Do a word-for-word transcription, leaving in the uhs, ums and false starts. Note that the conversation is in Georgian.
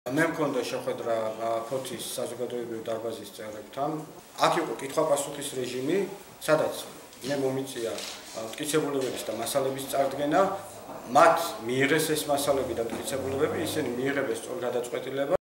მე მქონდა შეხვედრა ფოთის საზოგადოებრივი დარბაზის წევრებთან. აქ იყო კითხვა-პასუხის რეჟიმი, სადაც მე მომიწია მტკიცებულებების და მასალების წარდგენა, მათ მიიღეს ეს მასალები და მტკიცებულებები, ისინი მიიღებენ სწორ გადაწყვეტილებას.